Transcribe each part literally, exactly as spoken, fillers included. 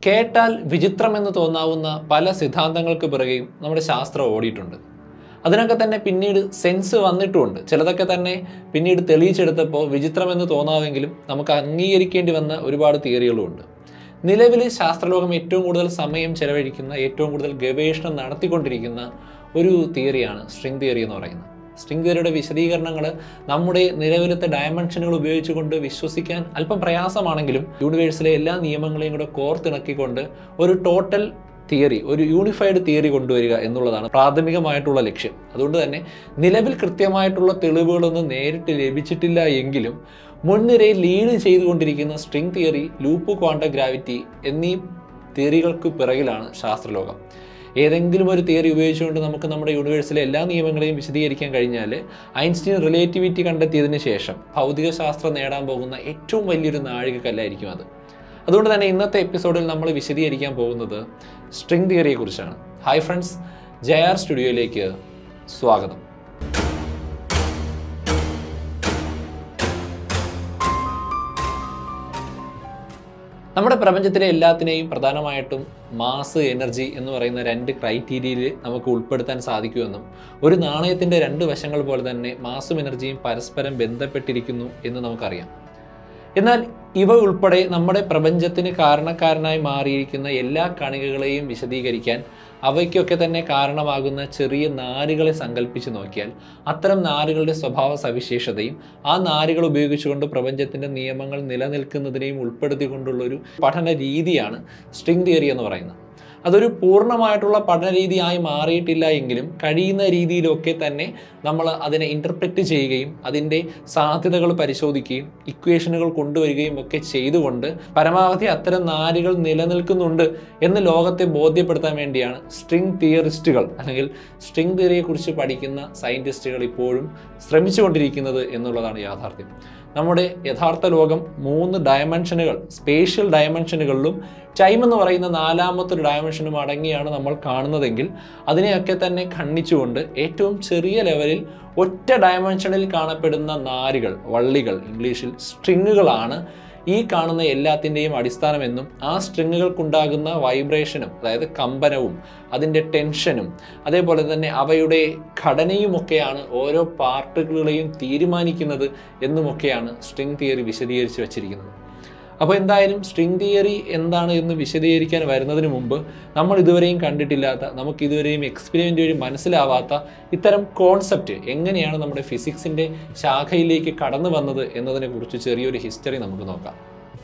കേട്ടാൽ വിചിത്രമെന്ന് തോന്നാവുന്ന പല സിദ്ധാന്തങ്ങൾക്ക് പിറകെയും നമ്മുടെ ശാസ്ത്രം ഓടിയിട്ടുണ്ട്. അതിനൊക്കെ തന്നെ പിന്നീട് സെൻസ് വന്നിട്ടുമുണ്ട്. ചിലതൊക്കെ തന്നെ പിന്നീട് തെളിയിച്ചെടുത്തപ്പോൾ വിചിത്രമെന്ന് തോന്നാമെങ്കിലും നമുക്ക് അംഗീകരിക്കേണ്ടി വന്ന ഒരുപാട് തിയറികളുമുണ്ട്. നിലവിൽ ശാസ്ത്രലോകം ഏറ്റവും കൂടുതൽ സമയം ചെലവഴിക്കുന്ന, ഏറ്റവും കൂടുതൽ ഗവേഷണം നടത്തിക്കൊണ്ടിരിക്കുന്ന ഒരു തിയറിയാണ് സ്ട്രിംഗ് തിയറി എന്ന് പറയുന്നത്. സ്ട്രിംഗ് തിയറിയുടെ വിശദീകരണങ്ങൾ നമ്മുടെ നിലവിലത്തെ ഡയമെൻഷനുകൾ ഉപയോഗിച്ചുകൊണ്ട് വിശ്വസിക്കാൻ അല്പം പ്രയാസമാണെങ്കിലും യൂണിവേഴ്സിലെ എല്ലാ നിയമങ്ങളെയും കൂടെ കോർത്തിണക്കിക്കൊണ്ട് ഒരു ടോട്ടൽ തിയറി, ഒരു യൂണിഫൈഡ് തിയറി കൊണ്ടുവരിക എന്നുള്ളതാണ് പ്രാഥമികമായിട്ടുള്ള ലക്ഷ്യം. അതുകൊണ്ട് തന്നെ നിലവിൽ കൃത്യമായിട്ടുള്ള തെളിവുകളൊന്നും നേരിട്ട് ലഭിച്ചിട്ടില്ല എങ്കിലും മുൻനിരയിൽ ലീഡ് ചെയ്തുകൊണ്ടിരിക്കുന്ന string theory, loop quantum gravity എന്നീ തിയറികൾക്ക് പിറകിലാണ് ശാസ്ത്രലോകം. ഏതെങ്കിലും ഒരു തിയറി ഉപയോഗിച്ചുകൊണ്ട് നമുക്ക് നമ്മുടെ യൂണിവേഴ്സിലെ എല്ലാ നിയമങ്ങളെയും വിശദീകരിക്കാൻ കഴിഞ്ഞാൽ ഐൻസ്റ്റീൻ റിലേറ്റിവിറ്റി കണ്ടെത്തിയതിന് ശേഷം ഭൗതിക ശാസ്ത്രം നേടാൻ പോകുന്ന ഏറ്റവും വലിയൊരു നാഴികക്കല്ലായിരിക്കും അത്. അതുകൊണ്ട് തന്നെ ഇന്നത്തെ എപ്പിസോഡിൽ നമ്മൾ വിശദീകരിക്കാൻ പോകുന്നത് സ്ട്രിംഗ് തിയറിയെ കുറിച്ചാണ്. ഹായ് ഫ്രണ്ട്സ്, ജെ ആർ സ്റ്റുഡിയോയിലേക്ക് സ്വാഗതം. നമ്മുടെ പ്രപഞ്ചത്തിലെ എല്ലാത്തിനെയും പ്രധാനമായിട്ടും മാസ്, എനർജി എന്ന് പറയുന്ന രണ്ട് ക്രൈറ്റീരിയയിൽ നമുക്ക് ഉൾപ്പെടുത്താൻ സാധിക്കുമെന്നും ഒരു നാണയത്തിൻ്റെ രണ്ട് വശങ്ങൾ പോലെ തന്നെ മാസും എനർജിയും പരസ്പരം ബന്ധപ്പെട്ടിരിക്കുന്നു എന്ന് നമുക്കറിയാം. എന്നാൽ ഇവ ഉൾപ്പെടെ നമ്മുടെ പ്രപഞ്ചത്തിന് കാരണക്കാരനായി മാറിയിരിക്കുന്ന എല്ലാ കണികകളെയും വിശദീകരിക്കാൻ അവയ്ക്കൊക്കെ തന്നെ കാരണമാകുന്ന ചെറിയ നാരുകളെ സങ്കല്പിച്ച് നോക്കിയാൽ അത്തരം നാരുകളുടെ സ്വഭാവ സവിശേഷതയും ആ നാരുകൾ ഉപയോഗിച്ചുകൊണ്ട് പ്രപഞ്ചത്തിൻ്റെ നിയമങ്ങൾ നിലനിൽക്കുന്നതിനെയും ഉൾപ്പെടുത്തിക്കൊണ്ടുള്ളൊരു പഠന രീതിയാണ് സ്ട്രിംഗ് തിയറി എന്ന് പറയുന്നത്. അതൊരു പൂർണ്ണമായിട്ടുള്ള പഠനരീതിയായി മാറിയിട്ടില്ല എങ്കിലും കഴിയുന്ന രീതിയിലൊക്കെ തന്നെ നമ്മൾ അതിനെ ഇൻ്റർപ്രറ്റ് ചെയ്യുകയും അതിൻ്റെ സാധ്യതകൾ പരിശോധിക്കുകയും ഇക്വേഷനുകൾ കൊണ്ടുവരികയും ഒക്കെ ചെയ്തുകൊണ്ട് പരമാവധി അത്തരം നാരുകൾ നിലനിൽക്കുന്നുണ്ട് എന്ന് ലോകത്തെ ബോധ്യപ്പെടുത്താൻ വേണ്ടിയാണ് സ്ട്രിംഗ് തിയറിസ്റ്റുകൾ അല്ലെങ്കിൽ സ്ട്രിംഗ് തിയറിയെക്കുറിച്ച് പഠിക്കുന്ന സയൻറ്റിസ്റ്റുകൾ ഇപ്പോഴും ശ്രമിച്ചുകൊണ്ടിരിക്കുന്നത് എന്നുള്ളതാണ് യാഥാർത്ഥ്യം. നമ്മുടെ യഥാർത്ഥ ലോകം മൂന്ന് ഡയമെൻഷനുകൾ, സ്പേഷ്യൽ ഡയമെൻഷനുകളിലും ടൈം എന്ന് പറയുന്ന നാലാമത്തെ ഒരു ഡയമെൻഷനും അടങ്ങിയാണ് നമ്മൾ കാണുന്നതെങ്കിൽ അതിനെയൊക്കെ തന്നെ ഖണ്ഡിച്ചുകൊണ്ട് ഏറ്റവും ചെറിയ ലെവലിൽ ഒറ്റ ഡയമെൻഷനിൽ കാണപ്പെടുന്ന നാരുകൾ, വള്ളികൾ, ഇംഗ്ലീഷിൽ സ്ട്രിങ്ങുകളാണ് ഈ കാണുന്ന എല്ലാത്തിൻ്റെയും അടിസ്ഥാനമെന്നും ആ സ്ട്രിങ്ങുകൾക്കുണ്ടാകുന്ന വൈബ്രേഷനും, അതായത് കമ്പനവും അതിൻ്റെ ടെൻഷനും അതേപോലെ തന്നെ അവയുടെ ഘടനയുമൊക്കെയാണ് ഓരോ പാർട്ടിക്കിളുകളെയും തീരുമാനിക്കുന്നത് എന്നുമൊക്കെയാണ് സ്ട്രിംഗ് തിയറി വിശദീകരിച്ച് വച്ചിരിക്കുന്നത്. അപ്പോൾ എന്തായാലും സ്ട്രിംഗ് തിയറി എന്താണ് എന്ന് വിശദീകരിക്കാൻ വരുന്നതിന് മുമ്പ് നമ്മൾ ഇതുവരെയും കണ്ടിട്ടില്ലാത്ത, നമുക്ക് ഇതുവരെയും എക്സ്പെരിമെൻ്റ് വഴി മനസ്സിലാവാത്ത ഇത്തരം കോൺസെപ്റ്റ് എങ്ങനെയാണ് നമ്മുടെ ഫിസിക്സിൻ്റെ ശാഖയിലേക്ക് കടന്നു വന്നത് എന്നതിനെക്കുറിച്ച് ചെറിയൊരു ഹിസ്റ്ററി നമുക്ക് നോക്കാം.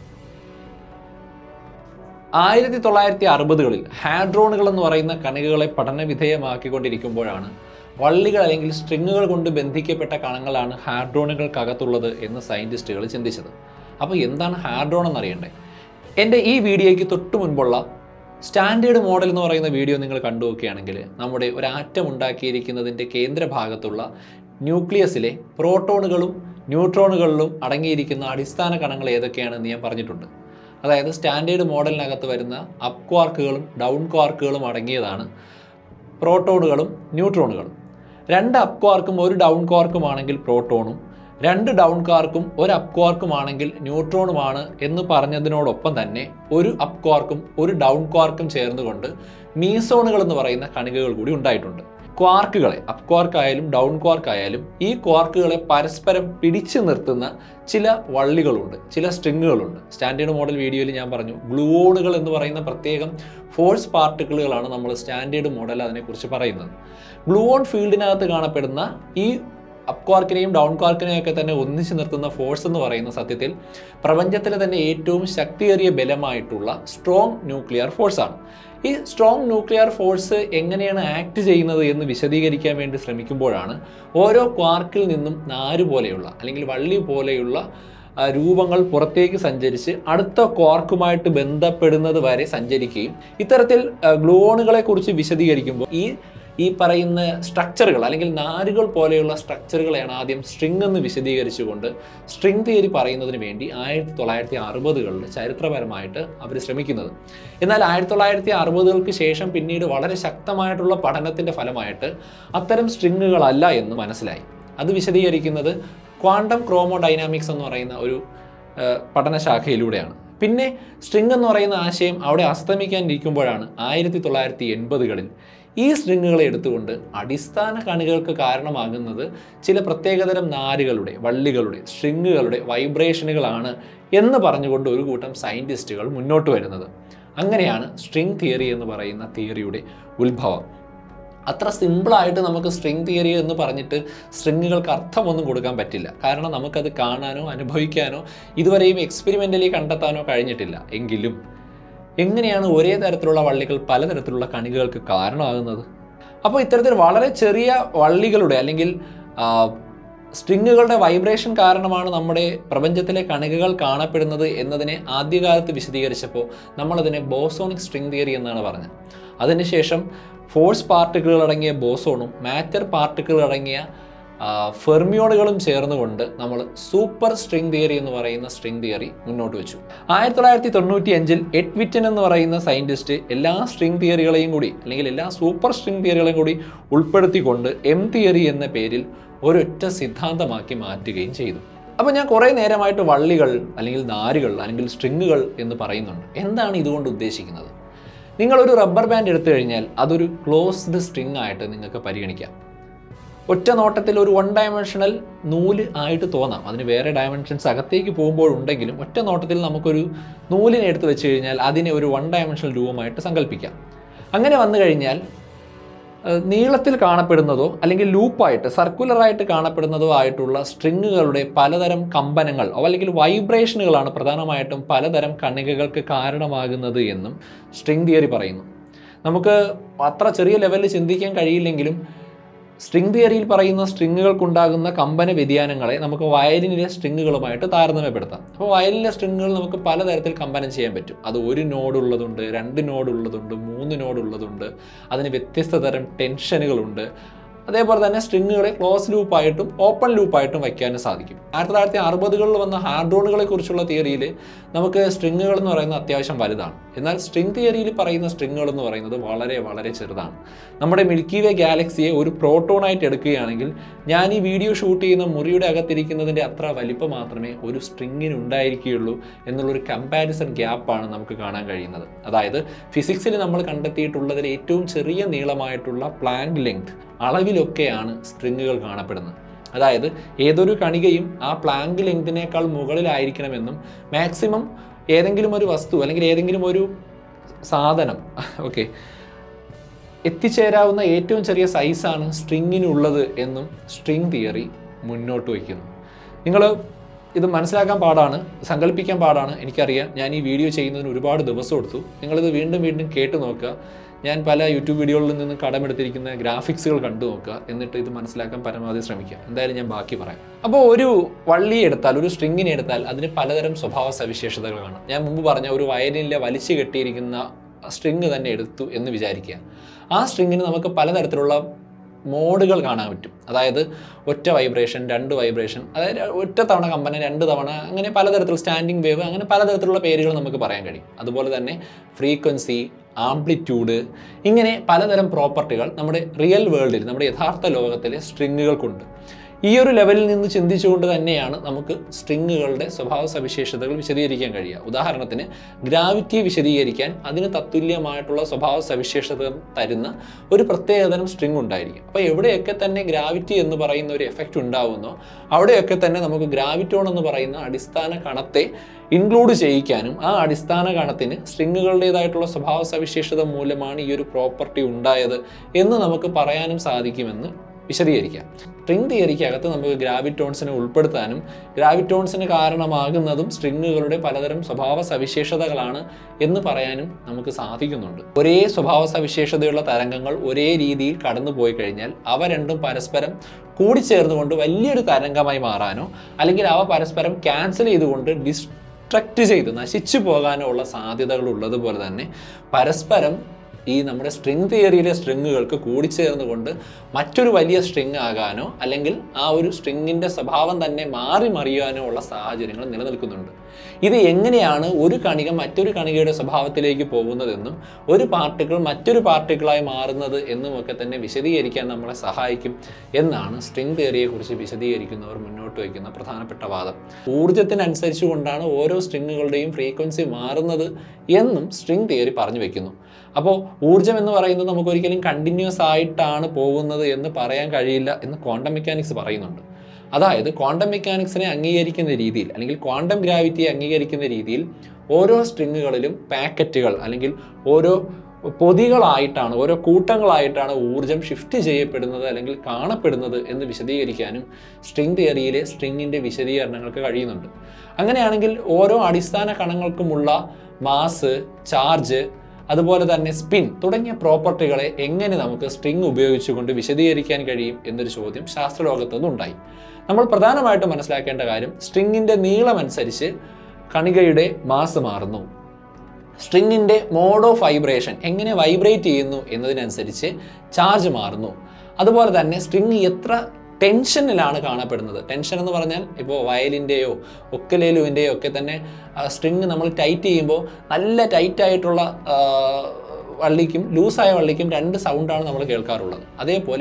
ആയിരത്തി തൊള്ളായിരത്തി അറുപതുകളിൽ ഹാഡ്രോണുകൾ എന്ന് പറയുന്ന കണികകളെ പഠന വിധേയമാക്കിക്കൊണ്ടിരിക്കുമ്പോഴാണ് വള്ളികൾ അല്ലെങ്കിൽ സ്ട്രിങ്ങുകൾ കൊണ്ട് ബന്ധിക്കപ്പെട്ട കണങ്ങളാണ് ഹാഡ്രോണുകൾക്കകത്തുള്ളത് എന്ന് സയൻറ്റിസ്റ്റുകൾ ചിന്തിച്ചത്. അപ്പോൾ എന്താണ് ഹാഡ്രോൺ എന്നറിയണ്ടേ? എൻ്റെ ഈ വീഡിയോയ്ക്ക് തൊട്ട് മുൻപുള്ള സ്റ്റാൻഡേർഡ് മോഡൽ എന്ന് പറയുന്ന വീഡിയോ നിങ്ങൾ കണ്ടു നോക്കുകയാണെങ്കിൽ നമ്മുടെ ഒരു ആറ്റം ഉണ്ടാക്കിയിരിക്കുന്നതിൻ്റെ കേന്ദ്രഭാഗത്തുള്ള ന്യൂക്ലിയസിലെ പ്രോട്ടോണുകളും ന്യൂട്രോണുകളിലും അടങ്ങിയിരിക്കുന്ന അടിസ്ഥാന കണങ്ങൾ ഏതൊക്കെയാണെന്ന് ഞാൻ പറഞ്ഞിട്ടുണ്ട്. അതായത് സ്റ്റാൻഡേർഡ് മോഡലിനകത്ത് വരുന്ന അപ്പ് ക്വാർക്കുകളും ഡൗൺ ക്വാർക്കുകളും അടങ്ങിയതാണ് പ്രോട്ടോണുകളും ന്യൂട്രോണുകളും. രണ്ട് അപ്പ് ക്വാർക്കും ഒരു ഡൗൺ ക്വാർക്കുമാണെങ്കിൽ പ്രോട്ടോണും രണ്ട് ഡൗൺ ക്വാർക്കും ഒരു അപ്പ് ക്വാർക്കുമാണെങ്കിൽ ന്യൂട്രോണുമാണ് എന്ന് പറഞ്ഞതിനോടൊപ്പം തന്നെ ഒരു അപ്പ് ക്വാർക്കും ഒരു ഡൗൺ ക്വാർക്കും ചേർന്നുകൊണ്ട് മീസോണുകൾ എന്ന് പറയുന്ന കണികകൾ കൂടി ഉണ്ടായിട്ടുണ്ട്. ക്വാർക്കുകളെ, അപ്പ് ക്വാർക്കായാലും ഡൗൺ ക്വാർക്കായാലും ഈ ക്വാർക്കുകളെ പരസ്പരം പിടിച്ചു നിർത്തുന്ന ചില വള്ളികളുണ്ട്, ചില സ്ട്രിങ്ങുകളുണ്ട്. സ്റ്റാൻഡേർഡ് മോഡൽ വീഡിയോയിൽ ഞാൻ പറഞ്ഞു, ഗ്ലൂവോണുകൾ എന്ന് പറയുന്ന പ്രത്യേകം ഫോഴ്സ് പാർട്ടിക്കിളുകളാണ് നമ്മൾ സ്റ്റാൻഡേർഡ് മോഡൽ അതിനെക്കുറിച്ച് പറയുന്നത്. ഗ്ലൂവോൺ ഫീൽഡിനകത്ത് കാണപ്പെടുന്ന ഈ അപ്പ് ക്വാർക്കിനെയും ഡൗൺ ക്വാർക്കിനെയും ഒക്കെ തന്നെ ഒന്നിച്ചു നിർത്തുന്ന ഫോഴ്സ് എന്ന് പറയുന്ന സത്യത്തിൽ പ്രപഞ്ചത്തിലെ തന്നെ ഏറ്റവും ശക്തിയേറിയ ബലമായിട്ടുള്ള സ്ട്രോങ് ന്യൂക്ലിയർ ഫോഴ്സാണ്. ഈ സ്ട്രോങ് ന്യൂക്ലിയർ ഫോഴ്സ് എങ്ങനെയാണ് ആക്ട് ചെയ്യുന്നത് എന്ന് വിശദീകരിക്കാൻ വേണ്ടി ശ്രമിക്കുമ്പോഴാണ് ഓരോ ക്വാർക്കിൽ നിന്നും നാര് പോലെയുള്ള അല്ലെങ്കിൽ വള്ളി പോലെയുള്ള രൂപങ്ങൾ പുറത്തേക്ക് സഞ്ചരിച്ച് അടുത്ത ക്വാർക്കുമായിട്ട് ബന്ധപ്പെടുന്നത് വരെ സഞ്ചരിക്കുകയും ഇത്തരത്തിൽ ഗ്ലൂവോണുകളെ കുറിച്ച് വിശദീകരിക്കുമ്പോൾ ഈ ഈ പറയുന്ന സ്ട്രക്ചറുകൾ അല്ലെങ്കിൽ നാരുകൾ പോലെയുള്ള സ്ട്രക്ചറുകളെയാണ് ആദ്യം സ്ട്രിംഗ് എന്ന് വിശദീകരിച്ചുകൊണ്ട് സ്ട്രിംഗ് തിയറി പറയുന്നതിന് വേണ്ടി ആയിരത്തി തൊള്ളായിരത്തി അറുപതുകളിൽ ചരിത്രപരമായിട്ട് അവർ ശ്രമിക്കുന്നത്. എന്നാൽ ആയിരത്തി തൊള്ളായിരത്തി അറുപതുകൾക്ക് ശേഷം പിന്നീട് വളരെ ശക്തമായിട്ടുള്ള പഠനത്തിൻ്റെ ഫലമായിട്ട് അത്തരം സ്ട്രിങ്ങുകളല്ല എന്ന് മനസ്സിലായി. അത് വിശദീകരിക്കുന്നത് ക്വാണ്ടം ക്രോമോഡൈനാമിക്സ് എന്ന് പറയുന്ന ഒരു പഠനശാഖയിലൂടെയാണ്. പിന്നെ സ്ട്രിങ് എന്ന് പറയുന്ന ആശയം അവിടെ അസ്തമിക്കാനിരിക്കുമ്പോഴാണ് ആയിരത്തി തൊള്ളായിരത്തി എൺപതുകളിൽ ഈ സ്ട്രിങ്ങുകളെ എടുത്തുകൊണ്ട് അടിസ്ഥാന കണികൾക്ക് കാരണമാകുന്നത് ചില പ്രത്യേകതരം നാരുകളുടെ വള്ളികളുടെ സ്ട്രിങ്ങുകളുടെ വൈബ്രേഷനുകളാണ് എന്ന് പറഞ്ഞുകൊണ്ട് ഒരു കൂട്ടം സയൻറ്റിസ്റ്റുകൾ മുന്നോട്ട് വരുന്നത്. അങ്ങനെയാണ് സ്ട്രിങ് തിയറി എന്ന് പറയുന്ന തിയറിയുടെ ഉത്ഭവം. അത്ര സിമ്പിളായിട്ട് നമുക്ക് സ്ട്രിങ് തിയറി എന്ന് പറഞ്ഞിട്ട് സ്ട്രിങ്ങുകൾക്ക് അർത്ഥമൊന്നും കൊടുക്കാൻ പറ്റില്ല. കാരണം നമുക്കത് കാണാനോ അനുഭവിക്കാനോ ഇതുവരെയും എക്സ്പെരിമെൻ്റലി കണ്ടെത്താനോ കഴിഞ്ഞിട്ടില്ല. എങ്കിലും എങ്ങനെയാണ് ഒരേ തരത്തിലുള്ള വള്ളികൾ പലതരത്തിലുള്ള കണികകൾക്ക് കാരണമാകുന്നത്? അപ്പോൾ ഇത്തരത്തിൽ വളരെ ചെറിയ വള്ളികളുടെ അല്ലെങ്കിൽ സ്ട്രിങ്ങുകളുടെ വൈബ്രേഷൻ കാരണമാണ് നമ്മുടെ പ്രപഞ്ചത്തിലെ കണികകൾ കാണപ്പെടുന്നത് എന്നതിനെ ആദ്യകാലത്ത് വിശദീകരിച്ചപ്പോൾ നമ്മളതിനെ ബോസോണിക് സ്ട്രിങ് തിയറി എന്നാണ് പറഞ്ഞത്. അതിനുശേഷം ഫോഴ്സ് പാർട്ടിക്കിളുകൾ അടങ്ങിയ ബോസോണും മാറ്റർ പാർട്ടിക്കിളുകൾ അടങ്ങിയ ഫെർമിയോണുകളും ചേർന്നുകൊണ്ട് നമ്മൾ സൂപ്പർ സ്ട്രിങ് തിയറി എന്ന് പറയുന്ന സ്ട്രിങ് തിയറി മുന്നോട്ട് വെച്ചു. ആയിരത്തി തൊള്ളായിരത്തി തൊണ്ണൂറ്റി അഞ്ചിൽ എഡ് വിറ്റൻ എന്ന് പറയുന്ന സയൻറ്റിസ്റ്റ് എല്ലാ സ്ട്രിങ് തിയറികളെയും കൂടി അല്ലെങ്കിൽ എല്ലാ സൂപ്പർ സ്ട്രിങ് തിയറികളെയും കൂടി ഉൾപ്പെടുത്തിക്കൊണ്ട് എം തിയറി എന്ന പേരിൽ ഒരൊറ്റ സിദ്ധാന്തമാക്കി മാറ്റുകയും ചെയ്തു. അപ്പോൾ ഞാൻ കുറേ നേരമായിട്ട് വള്ളികൾ അല്ലെങ്കിൽ നാരുകൾ അല്ലെങ്കിൽ സ്ട്രിങ്ങുകൾ എന്ന് പറയുന്നുണ്ട്. എന്താണ് ഇതുകൊണ്ട് ഉദ്ദേശിക്കുന്നത്? നിങ്ങളൊരു റബ്ബർ ബാൻഡ് എടുത്തു കഴിഞ്ഞാൽ അതൊരു ക്ലോസ്ഡ് സ്ട്രിങ് ആയിട്ട് നിങ്ങൾക്ക് പരിഗണിക്കാം. ഒറ്റ നോട്ടത്തിൽ ഒരു വൺ ഡയമെൻഷണൽ നൂല് ആയിട്ട് തോന്നാം. അതിന് വേറെ ഡയമെൻഷൻസ് അകത്തേക്ക് പോകുമ്പോഴുണ്ടെങ്കിലും ഒറ്റ നോട്ടത്തിൽ നമുക്കൊരു നൂലിനെ എടുത്ത് വെച്ച് കഴിഞ്ഞാൽ അതിനെ ഒരു വൺ ഡയമെൻഷണൽ രൂപമായിട്ട് സങ്കല്പിക്കാം. അങ്ങനെ വന്നു കഴിഞ്ഞാൽ നീളത്തിൽ കാണപ്പെടുന്നതോ അല്ലെങ്കിൽ ലൂപ്പായിട്ട് സർക്കുലറായിട്ട് കാണപ്പെടുന്നതോ ആയിട്ടുള്ള സ്ട്രിങ്ങുകളുടെ പലതരം കമ്പനങ്ങൾ അല്ലെങ്കിൽ വൈബ്രേഷനുകളാണ് പ്രധാനമായിട്ടും പലതരം കണികകൾക്ക് കാരണമാകുന്നത് എന്നും സ്ട്രിങ് തിയറി പറയുന്നു. നമുക്ക് അത്ര ചെറിയ ലെവലിൽ ചിന്തിക്കാൻ കഴിയില്ലെങ്കിലും സ്ട്രിങ് തിയറിയിൽ പറയുന്ന സ്ട്രിങ്ങുകൾക്കുണ്ടാകുന്ന കമ്പന വ്യതിയാനങ്ങളെ നമുക്ക് വയലിനിലെ സ്ട്രിങ്ങുകളുമായിട്ട് താരതമ്യപ്പെടുത്താം. അപ്പോൾ വയലിനിലെ സ്ട്രിങ്ങുകൾ നമുക്ക് പലതരത്തിൽ കമ്പനം ചെയ്യാൻ പറ്റും. അത് ഒരു നോഡുള്ളതുണ്ട്, രണ്ട് നോഡുള്ളതുണ്ട്, മൂന്ന് നോഡുള്ളതുണ്ട്, അതിന് വ്യത്യസ്ത തരം ടെൻഷനുകളുണ്ട്. അതേപോലെ തന്നെ സ്ട്രിങ്ങുകളെ ക്ലോസ് ലൂപ്പായിട്ടും ഓപ്പൺ ലൂപ്പായിട്ടും വയ്ക്കാനും സാധിക്കും. ആയിരത്തി തൊള്ളായിരത്തി അറുപതുകളിൽ വന്ന ഹാർഡ്രോണുകളെ കുറിച്ചുള്ള തിയറിയിൽ നമുക്ക് സ്ട്രിങ്ങുകൾ എന്ന് പറയുന്നത് അത്യാവശ്യം വലുതാണ്. എന്നാൽ സ്ട്രിങ് തിയറിയിൽ പറയുന്ന സ്ട്രിങ്ങുകൾ എന്ന് പറയുന്നത് വളരെ വളരെ ചെറുതാണ്. നമ്മുടെ മിൽക്കി വേ ഗാലക്സിയെ ഒരു പ്രോട്ടോണായിട്ട് എടുക്കുകയാണെങ്കിൽ ഞാൻ ഈ വീഡിയോ ഷൂട്ട് ചെയ്യുന്ന മുറിയുടെ അകത്തിരിക്കുന്നതിൻ്റെ അത്ര വലിപ്പം മാത്രമേ ഒരു സ്ട്രിങ്ങിന് ഉണ്ടായിരിക്കുകയുള്ളൂ എന്നുള്ളൊരു കമ്പാരിസൺ ഗ്യാപ്പാണ് നമുക്ക് കാണാൻ കഴിയുന്നത്. അതായത് ഫിസിക്സിൽ നമ്മൾ കണ്ടെത്തിയിട്ടുള്ളതിൽ ഏറ്റവും ചെറിയ നീളമായിട്ടുള്ള പ്ലാങ്ക് ലെങ്ത് അളവിലൊക്കെയാണ് സ്ട്രിങ്ങുകൾ കാണപ്പെടുന്നത്. അതായത് ഏതൊരു കണികയും ആ പ്ലാങ്ക് ലെങ്തിനേക്കാൾ മുകളിലായിരിക്കണമെന്നും മാക്സിമം ഏതെങ്കിലും ഒരു വസ്തു അല്ലെങ്കിൽ ഏതെങ്കിലും ഒരു സാധനം ഓക്കെ എത്തിച്ചേരാവുന്ന ഏറ്റവും ചെറിയ സൈസാണ് സ്ട്രിങ്ങിനുള്ളത് എന്നും സ്ട്രിങ് തിയറി മുന്നോട്ട് വയ്ക്കുന്നു. നിങ്ങൾ ഇത് മനസ്സിലാക്കാൻ പാടാണ്, സങ്കല്പിക്കാൻ പാടാണ്, എനിക്കറിയാം. ഞാൻ ഈ വീഡിയോ ചെയ്യുന്നതിന് ഒരുപാട് ദിവസം എടുത്തു. നിങ്ങളിത് വീണ്ടും വീണ്ടും കേട്ട് നോക്കുക. ഞാൻ പല യൂട്യൂബ് വീഡിയോകളിൽ നിന്ന് കടമെടുത്തിരിക്കുന്ന ഗ്രാഫിക്സുകൾ കണ്ടു നോക്കുക. എന്നിട്ട് ഇത് മനസ്സിലാക്കാൻ പരമാവധി ശ്രമിക്കുക. എന്തായാലും ഞാൻ ബാക്കി പറയാം. അപ്പോൾ ഒരു വള്ളിയെ എടുത്താൽ, ഒരു സ്ട്രിങ്ങിനെ എടുത്താൽ അതിന് പലതരം സ്വഭാവ സവിശേഷതകൾ കാണാം. ഞാൻ മുമ്പ് പറഞ്ഞ ഒരു വയലിനിലെ വലിച്ചു കെട്ടിയിരിക്കുന്ന സ്ട്രിങ് തന്നെ എടുത്തു എന്ന് വിചാരിക്കുക. ആ സ്ട്രിങ്ങിന് നമുക്ക് പലതരത്തിലുള്ള മോഡുകൾ കാണാൻ പറ്റും. അതായത് ഒറ്റ വൈബ്രേഷൻ, രണ്ട് വൈബ്രേഷൻ, അതായത് ഒറ്റ തവണ കമ്പനം, രണ്ട് തവണ, അങ്ങനെ പലതരത്തിൽ സ്റ്റാൻഡിങ് വേവ്, അങ്ങനെ പലതരത്തിലുള്ള പേരുകൾ നമുക്ക് പറയാൻ കഴിയും. അതുപോലെ തന്നെ ഫ്രീക്വൻസി, ആംപ്ലിറ്റ്യൂഡ്, ഇങ്ങനെ പലതരം പ്രോപ്പർട്ടികൾ നമ്മുടെ റിയൽ വേൾഡിൽ, നമ്മുടെ യഥാർത്ഥ ലോകത്തിലെ സ്ട്രിങ്ങുകൾക്കുണ്ട്. ഈ ഒരു ലെവലിൽ നിന്ന് ചിന്തിച്ചുകൊണ്ട് തന്നെയാണ് നമുക്ക് സ്ട്രിങ്ങുകളുടെ സ്വഭാവ സവിശേഷതകൾ വിശദീകരിക്കാൻ കഴിയുക. ഉദാഹരണത്തിന് ഗ്രാവിറ്റിയെ വിശദീകരിക്കാൻ അതിന് തത്തുല്യമായിട്ടുള്ള സ്വഭാവ സവിശേഷത തരുന്ന ഒരു പ്രത്യേകതരം സ്ട്രിങ് ഉണ്ടായിരിക്കും. അപ്പോൾ എവിടെയൊക്കെ തന്നെ ഗ്രാവിറ്റി എന്ന് പറയുന്ന ഒരു എഫക്റ്റ് ഉണ്ടാവുന്നോ അവിടെയൊക്കെ തന്നെ നമുക്ക് ഗ്രാവിറ്റോൺ എന്ന് പറയുന്ന അടിസ്ഥാന കണത്തെ ഇൻക്ലൂഡ് ചെയ്യിക്കാനും ആ അടിസ്ഥാന കണത്തിന് സ്ട്രിങ്ങുകളുടേതായിട്ടുള്ള സ്വഭാവ സവിശേഷത മൂലമാണ് ഈ ഒരു പ്രോപ്പർട്ടി ഉണ്ടായത് എന്ന് നമുക്ക് പറയാനും സാധിക്കുമെന്ന് വിശദീകരിക്കാം. സ്ട്രിങ് തിയറിക്ക് അകത്ത് നമുക്ക് ഗ്രാവിറ്റോൺസിനെ ഉൾപ്പെടുത്താനും ഗ്രാവിറ്റോൺസിന് കാരണമാകുന്നതും സ്ട്രിങ്ങുകളുടെ പലതരം സ്വഭാവ സവിശേഷതകളാണ് എന്ന് പറയാനും നമുക്ക് സാധിക്കുന്നുണ്ട്. ഒരേ സ്വഭാവ സവിശേഷതയുള്ള തരംഗങ്ങൾ ഒരേ രീതിയിൽ കടന്നു പോയി കഴിഞ്ഞാൽ അവ രണ്ടും പരസ്പരം കൂടിച്ചേർന്നുകൊണ്ട് വലിയൊരു തരംഗമായി മാറാനോ അല്ലെങ്കിൽ അവ പരസ്പരം ക്യാൻസൽ ചെയ്തുകൊണ്ട് ഡിസ്ട്രക്റ്റ് ചെയ്ത് നശിച്ചു പോകാനോ ഉള്ള സാധ്യതകൾ ഉള്ളതുപോലെ തന്നെ പരസ്പരം ഈ നമ്മുടെ സ്ട്രിംഗ് തിയറിയിലെ സ്ട്രിങ്ങുകൾക്ക് കൂടിച്ചേർന്നുകൊണ്ട് മറ്റൊരു വലിയ സ്ട്രിങ് ആകാനോ അല്ലെങ്കിൽ ആ ഒരു സ്ട്രിങ്ങിൻ്റെ സ്വഭാവം തന്നെ മാറി മറിയാനോ ഉള്ള സാഹചര്യങ്ങൾ നിലനിൽക്കുന്നുണ്ട്. ഇത് എങ്ങനെയാണ് ഒരു കണിക മറ്റൊരു കണികയുടെ സ്വഭാവത്തിലേക്ക് പോകുന്നതെന്നും ഒരു പാർട്ടിക്കിൾ മറ്റൊരു പാർട്ടിക്കിളായി മാറുന്നത് എന്നുമൊക്കെ തന്നെ വിശദീകരിക്കാൻ നമ്മളെ സഹായിക്കും എന്നാണ് സ്ട്രിംഗ് തിയറിയെക്കുറിച്ച് വിശദീകരിക്കുന്നവർ മുന്നോട്ട് വയ്ക്കുന്ന പ്രധാനപ്പെട്ട വാദം. ഊർജ്ജത്തിനനുസരിച്ച് കൊണ്ടാണ് ഓരോ സ്ട്രിങ്ങുകളുടെയും ഫ്രീക്വൻസി മാറുന്നത് എന്നും സ്ട്രിംഗ് തിയറി പറഞ്ഞു വയ്ക്കുന്നു. അപ്പോൾ ഊർജ്ജം എന്ന് പറയുന്നത് നമുക്ക് ഒരിക്കലും കണ്ടിന്യൂസ് ആയിട്ടാണ് പോകുന്നത് എന്ന് പറയാൻ കഴിയില്ല എന്ന് ക്വാണ്ടം മെക്കാനിക്സ് പറയുന്നുണ്ട്. അതായത് ക്വാണ്ടം മെക്കാനിക്സിനെ അംഗീകരിക്കുന്ന രീതിയിൽ അല്ലെങ്കിൽ ക്വാണ്ടം ഗ്രാവിറ്റിയെ അംഗീകരിക്കുന്ന രീതിയിൽ ഓരോ സ്ട്രിങ്ങുകളിലും പാക്കറ്റുകൾ അല്ലെങ്കിൽ ഓരോ പൊതികളായിട്ടാണ് ഓരോ കൂട്ടങ്ങളായിട്ടാണ് ഊർജ്ജം ഷിഫ്റ്റ് ചെയ്യപ്പെടുന്നത് അല്ലെങ്കിൽ കാണപ്പെടുന്നത് എന്ന് വിശദീകരിക്കാനും സ്ട്രിംഗ് തിയറിയിലെ സ്ട്രിങ്ങിൻ്റെ വിശദീകരണങ്ങൾക്ക് കഴിയുന്നുണ്ട്. അങ്ങനെയാണെങ്കിൽ ഓരോ അടിസ്ഥാന കണങ്ങൾക്കുമുള്ള മാസ്, ചാർജ്, അതുപോലെ തന്നെ സ്പിൻ തുടങ്ങിയ പ്രോപ്പർട്ടികളെ എങ്ങനെ നമുക്ക് സ്ട്രിംഗ് ഉപയോഗിച്ചുകൊണ്ട് വിശദീകരിക്കാൻ കഴിയും എന്നൊരു ചോദ്യം ശാസ്ത്രലോകത്തു നിന്നുണ്ടായി. നമ്മൾ പ്രധാനമായിട്ടും മനസ്സിലാക്കേണ്ട കാര്യം സ്ട്രിങ്ങിൻ്റെ നീളമനുസരിച്ച് കണികയുടെ മാസ് മാറുന്നു. സ്ട്രിങ്ങിൻ്റെ മോഡ് ഓഫ് വൈബ്രേഷൻ എങ്ങനെ വൈബ്രേറ്റ് ചെയ്യുന്നു എന്നതിനനുസരിച്ച് ചാർജ് മാറുന്നു. അതുപോലെ തന്നെ സ്ട്രിങ് എത്ര ടെൻഷനിലാണ് കാണപ്പെടുന്നത്. ടെൻഷൻ എന്ന് പറഞ്ഞാൽ ഇപ്പോൾ വയലിൻ്റെയോ ഒക്കലേലുവിൻ്റെയോ ഒക്കെ തന്നെ സ്ട്രിങ് നമ്മൾ ടൈറ്റ് ചെയ്യുമ്പോൾ നല്ല ടൈറ്റായിട്ടുള്ള വള്ളിക്കും ലൂസായ വള്ളിക്കും രണ്ട് സൗണ്ടാണ് നമ്മൾ കേൾക്കാറുള്ളത്. അതേപോലെ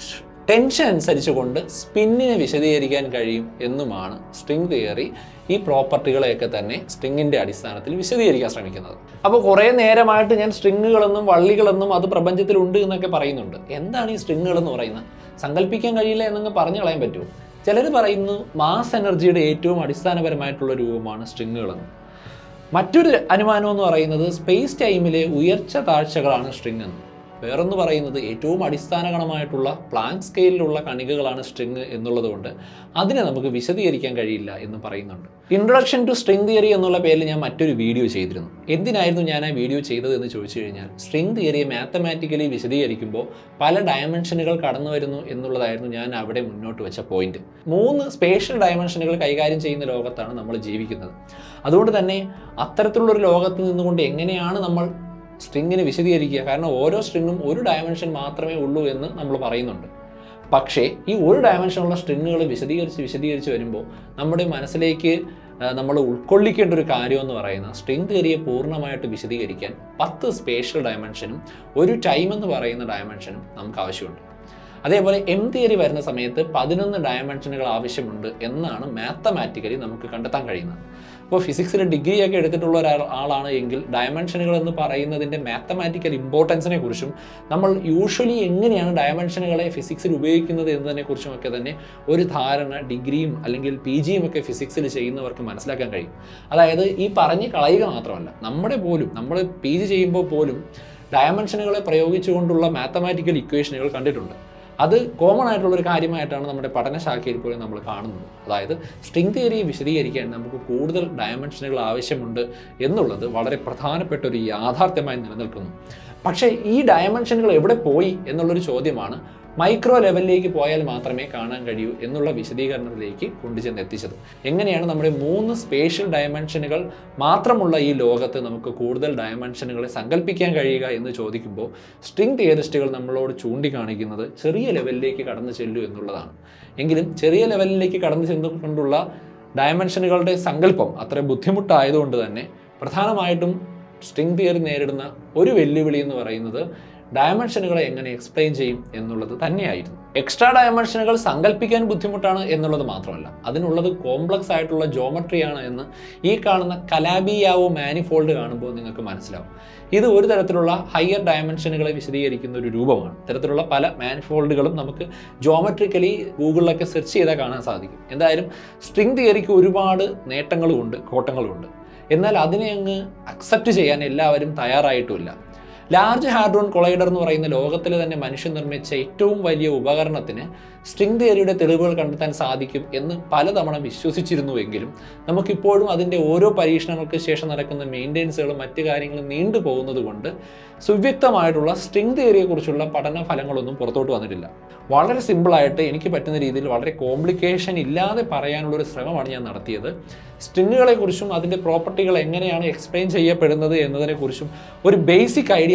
ടെൻഷൻ അനുസരിച്ച് കൊണ്ട് സ്പിന്നിനെ വിശദീകരിക്കാൻ കഴിയും എന്നുമാണ് സ്ട്രിംഗ് തിയറി ഈ പ്രോപ്പർട്ടികളെയൊക്കെ തന്നെ സ്ട്രിങ്ങിൻ്റെ അടിസ്ഥാനത്തിൽ വിശദീകരിക്കാൻ ശ്രമിക്കുന്നത്. അപ്പോൾ കുറേ നേരമായിട്ട് ഞാൻ സ്ട്രിങ്ങുകളെന്നും വള്ളികളെന്നും അത് പ്രപഞ്ചത്തിലുണ്ട് എന്നൊക്കെ പറയുന്നുണ്ട്. എന്താണ് ഈ സ്ട്രിങ്ങുകളെന്ന് പറയുന്നത്? സങ്കല്പിക്കാൻ കഴിയില്ല എന്നങ്ങ് പറഞ്ഞു കളയാൻ പറ്റുമോ? ചിലർ പറയുന്നു മാസ് എനർജിയുടെ ഏറ്റവും അടിസ്ഥാനപരമായിട്ടുള്ള രൂപമാണ് സ്ട്രിങ്ങുകളെന്ന്. മറ്റൊരു അനുമാനം എന്ന് പറയുന്നത് സ്പേസ് ടൈമിലെ ഉയർച്ച താഴ്ചകളാണ് സ്ട്രിങ് എന്ന്. വേറൊന്ന് പറയുന്നത് ഏറ്റവും അടിസ്ഥാനകരമായിട്ടുള്ള പ്ലാങ്ക് സ്കെയിലിലുള്ള കണികകളാണ് സ്ട്രിങ് എന്നുള്ളത് കൊണ്ട് അതിനെ നമുക്ക് വിശദീകരിക്കാൻ കഴിയില്ല എന്ന് പറയുന്നുണ്ട്. ഇൻട്രൊഡക്ഷൻ ടു സ്ട്രിംഗ് തിയറി എന്നുള്ള പേരിൽ ഞാൻ മറ്റൊരു വീഡിയോ ചെയ്തിരുന്നു. എന്തിനായിരുന്നു ഞാൻ ആ വീഡിയോ ചെയ്തത് എന്ന് ചോദിച്ചു കഴിഞ്ഞാൽ സ്ട്രിംഗ് തിയറിയെ മാത്തമാറ്റിക്കലി വിശദീകരിക്കുമ്പോൾ പല ഡയമെൻഷനുകൾ കടന്നു വരുന്നു എന്നുള്ളതായിരുന്നു ഞാൻ അവിടെ മുന്നോട്ട് വെച്ച പോയിന്റ്. മൂന്ന് സ്പേഷ്യൽ ഡയമെൻഷനുകൾ കൈകാര്യം ചെയ്യുന്ന ലോകത്താണ് നമ്മൾ ജീവിക്കുന്നത്. അതുകൊണ്ട് തന്നെ അത്തരത്തിലുള്ളൊരു ലോകത്ത് നിന്നുകൊണ്ട് എങ്ങനെയാണ് നമ്മൾ സ്ട്രിങ്ങിനെ വിശദീകരിക്കുക? കാരണം ഓരോ സ്ട്രിങ്ങും ഒരു ഡയമെൻഷൻ മാത്രമേ ഉള്ളൂ എന്ന് നമ്മൾ പറയുന്നുണ്ട്. പക്ഷേ ഈ ഒരു ഡയമെൻഷനുള്ള സ്ട്രിങ്ങുകൾ വിശദീകരിച്ച് വിശദീകരിച്ച് വരുമ്പോൾ നമ്മുടെ മനസ്സിലേക്ക് നമ്മൾ ഉൾക്കൊള്ളിക്കേണ്ട ഒരു കാര്യം എന്ന് പറയുന്നത് സ്ട്രിംഗ് തിയറിയെ പൂർണ്ണമായിട്ട് വിശദീകരിക്കാൻ പത്ത് സ്പേഷ്യൽ ഡയമെൻഷനും ഒരു ടൈം എന്ന് പറയുന്ന ഡയമെൻഷനും നമുക്ക് ആവശ്യമുണ്ട്. അതേപോലെ എം തിയറി വരുന്ന സമയത്ത് പതിനൊന്ന് ഡയമെൻഷനുകൾ ആവശ്യമുണ്ട് എന്നാണ് മാത്തമാറ്റിക്കലി നമുക്ക് കണ്ടെത്താൻ കഴിയുന്നത്. അപ്പോൾ ഫിസിക്സിൽ ഡിഗ്രി ഒക്കെ എടുത്തിട്ടുള്ള ഒരാൾ ആളാണ് എങ്കിൽ ഡയമെൻഷനുകൾ എന്ന് പറയുന്നതിൻ്റെ മാത്തമാറ്റിക്കൽ ഇമ്പോർട്ടൻസിനെ കുറിച്ചും നമ്മൾ യൂഷ്വലി എങ്ങനെയാണ് ഡയമെൻഷനുകളെ ഫിസിക്സിൽ ഉപയോഗിക്കുന്നത് എന്നതിനെക്കുറിച്ചും ഒക്കെ തന്നെ ഒരു ധാരണ ഡിഗ്രിയും അല്ലെങ്കിൽ പി ജിയും ഒക്കെ ഫിസിക്സിൽ ചെയ്യുന്നവർക്ക് മനസ്സിലാക്കാൻ കഴിയും. അതായത് ഈ പറഞ്ഞ് കളയുക മാത്രമല്ല, നമ്മുടെ പോലും നമ്മൾ പി ജി ചെയ്യുമ്പോൾ പോലും ഡയമെൻഷനുകളെ പ്രയോഗിച്ചുകൊണ്ടുള്ള മാത്തമാറ്റിക്കൽ ഇക്വേഷനുകൾ കണ്ടിട്ടുണ്ട്. അത് കോമൺ ആയിട്ടുള്ളൊരു കാര്യമായിട്ടാണ് നമ്മുടെ പഠനശാഖയിൽ പോലും നമ്മൾ കാണുന്നത്. അതായത് സ്ട്രിംഗ് തിയറിയെ വിശദീകരിക്കാൻ നമുക്ക് കൂടുതൽ ഡയമെൻഷനുകൾ ആവശ്യമുണ്ട് എന്നുള്ളത് വളരെ പ്രധാനപ്പെട്ട ഒരു യാഥാർത്ഥ്യമായി നിലനിൽക്കുന്നു. പക്ഷേ ഈ ഡയമെൻഷനുകൾ എവിടെ പോയി എന്നുള്ളൊരു ചോദ്യമാണ് മൈക്രോ ലെവലിലേക്ക് പോയാൽ മാത്രമേ കാണാൻ കഴിയൂ എന്നുള്ള വിശദീകരണത്തിലേക്ക് കൊണ്ടുചെന്ന് എത്തിച്ചത്. എങ്ങനെയാണ് നമ്മുടെ മൂന്ന് സ്പേഷ്യൽ ഡയമെൻഷനുകൾ മാത്രമുള്ള ഈ ലോകത്ത് നമുക്ക് കൂടുതൽ ഡയമെൻഷനുകളെ സങ്കല്പിക്കാൻ കഴിയുക എന്ന് ചോദിക്കുമ്പോൾ സ്ട്രിംഗ് തിയറിസ്റ്റുകൾ നമ്മളോട് ചൂണ്ടിക്കാണിക്കുന്നത് ചെറിയ ലെവലിലേക്ക് കടന്നു ചെല്ലൂ എന്നുള്ളതാണ്. എങ്കിലും ചെറിയ ലെവലിലേക്ക് കടന്നു ചെന്നുകൊണ്ടുള്ള ഡയമെൻഷനുകളുടെ സങ്കല്പം അത്ര ബുദ്ധിമുട്ടായതുകൊണ്ട് തന്നെ പ്രധാനമായിട്ടും സ്ട്രിംഗ് തിയറി നേരിടുന്ന ഒരു വെല്ലുവിളി എന്ന് പറയുന്നത് ഡയമെൻഷനുകളെ എങ്ങനെ എക്സ്പ്ലെയിൻ ചെയ്യും എന്നുള്ളത് തന്നെയായിരുന്നു. എക്സ്ട്രാ ഡയമെൻഷനുകൾ സങ്കല്പിക്കാൻ ബുദ്ധിമുട്ടാണ് എന്നുള്ളത് മാത്രമല്ല, അതിനുള്ളത് കോംപ്ലക്സ് ആയിട്ടുള്ള ജോമെട്രിയാണ് എന്ന് ഈ കാണുന്ന കലാബിയാവോ മാനിഫോൾഡ് കാണുമ്പോൾ നിങ്ങൾക്ക് മനസ്സിലാവും. ഇത് ഒരു തരത്തിലുള്ള ഹയർ ഡയമെൻഷനുകളെ വിശദീകരിക്കുന്ന ഒരു രൂപമാണ്. ഇത്തരത്തിലുള്ള പല മാനിഫോൾഡുകളും നമുക്ക് ജോമെട്രിക്കലി ഗൂഗിളിലൊക്കെ സെർച്ച് ചെയ്താൽ കാണാൻ സാധിക്കും. എന്തായാലും സ്ട്രിംഗ് തിയറിക്ക് ഒരുപാട് നേട്ടങ്ങളുമുണ്ട്, കോട്ടങ്ങളുമുണ്ട്. എന്നാൽ അതിനെ അങ്ങ് അക്സെപ്റ്റ് ചെയ്യാൻ എല്ലാവരും തയ്യാറായിട്ടുമില്ല. ലാർജ് ഹാഡ്രോൺ കൊളൈഡർ എന്ന് പറയുന്ന ലോകത്തിലെ തന്നെ മനുഷ്യൻ നിർമ്മിച്ച ഏറ്റവും വലിയ ഉപകരണത്തിന് സ്ട്രിംഗ് തിയറിയുടെ തെളിവുകൾ കണ്ടെത്താൻ സാധിക്കും എന്ന് പലതവണ വിശ്വസിച്ചിരുന്നുവെങ്കിലും നമുക്കിപ്പോഴും അതിൻ്റെ ഓരോ പരീക്ഷണങ്ങൾക്ക് ശേഷം നടക്കുന്ന മെയിൻ്റെനൻസുകളും മറ്റു കാര്യങ്ങളും നീണ്ടു പോകുന്നത് കൊണ്ട് സുവ്യക്തമായിട്ടുള്ള സ്ട്രിംഗ് തിയറിയെക്കുറിച്ചുള്ള പഠന ഫലങ്ങളൊന്നും പുറത്തോട്ട് വന്നിട്ടില്ല. വളരെ സിമ്പിളായിട്ട് എനിക്ക് പറ്റുന്ന രീതിയിൽ വളരെ കോംപ്ലിക്കേഷൻ ഇല്ലാതെ പറയാനുള്ളൊരു ശ്രമമാണ് ഞാൻ നടത്തിയത്. സ്ട്രിങ്ങുകളെക്കുറിച്ചും അതിൻ്റെ പ്രോപ്പർട്ടികൾ എങ്ങനെയാണ് എക്സ്പ്ലെയിൻ ചെയ്യപ്പെടുന്നത് എന്നതിനെക്കുറിച്ചും ഒരു ബേസിക് ഐഡിയ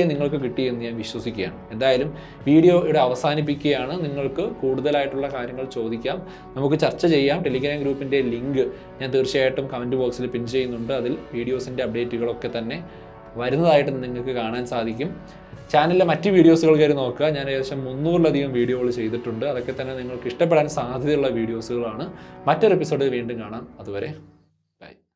ഐഡിയ നിങ്ങൾക്ക് കിട്ടിയെന്ന് ഞാൻ വിശ്വസിക്കുകയാണ്. എന്തായാലും വീഡിയോ ഇവിടെ അവസാനിപ്പിക്കുകയാണ്. നിങ്ങൾക്ക് കൂടുതലായിട്ടുള്ള കാര്യങ്ങൾ ചോദിക്കാം, നമുക്ക് ചർച്ച ചെയ്യാം. ടെലിഗ്രാം ഗ്രൂപ്പിൻ്റെ ലിങ്ക് ഞാൻ തീർച്ചയായിട്ടും കമൻറ്റ് ബോക്സിൽ പിൻ ചെയ്യുന്നുണ്ട്. അതിൽ വീഡിയോസിൻ്റെ അപ്ഡേറ്റുകളൊക്കെ തന്നെ വരുന്നതായിട്ട് നിങ്ങൾക്ക് കാണാൻ സാധിക്കും. ചാനലിലെ മറ്റ് വീഡിയോസുകൾ കയറി നോക്കുക. ഞാൻ ഏകദേശം മുന്നൂറിലധികം വീഡിയോകൾ ചെയ്തിട്ടുണ്ട്. അതൊക്കെ തന്നെ നിങ്ങൾക്ക് ഇഷ്ടപ്പെടാൻ സാധ്യതയുള്ള വീഡിയോസുകളാണ്. മറ്റൊരു എപ്പിസോഡിൽ വീണ്ടും കാണാം. അതുവരെ